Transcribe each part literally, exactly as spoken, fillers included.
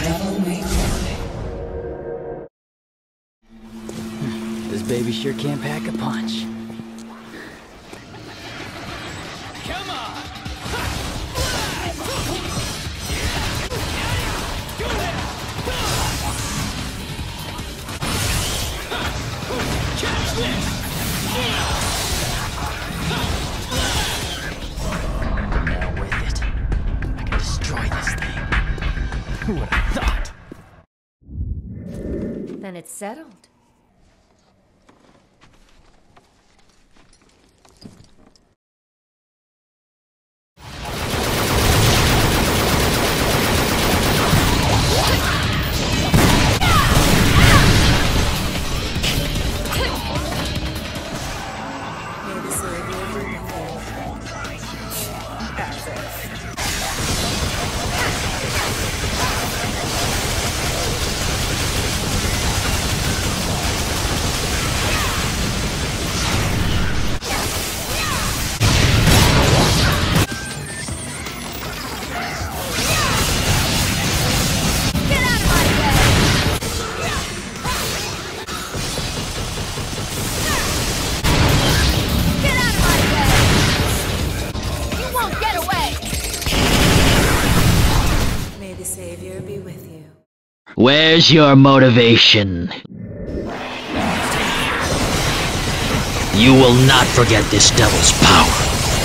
Devil may fly. This baby sure can't pack a punch. Come on! Catch this! Now with it. I can destroy this thing. Who would have thought? Then it's settled. Where's your motivation? You will not forget this devil's power.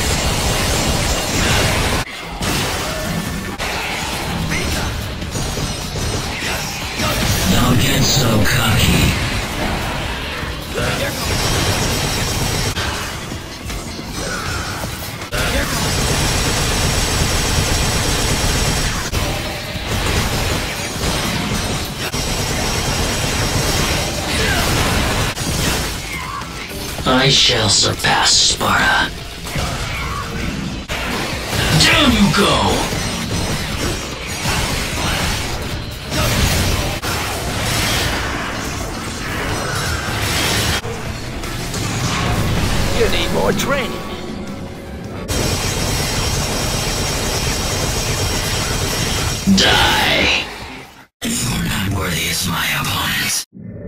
Don't get so cocky. I shall surpass Sparta. Down you go! You need more training. Die! You're not worthy as my opponents.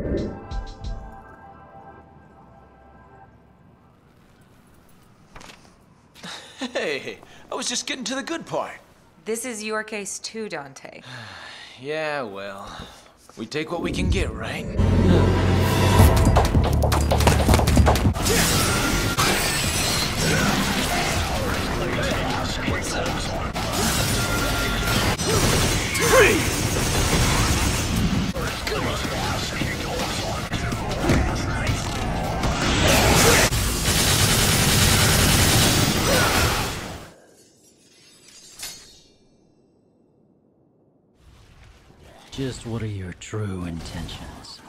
Hey, I was just getting to the good part. This is your case too, Dante. Yeah, well, we take what we can get, right? Freeze! Just what are your true intentions?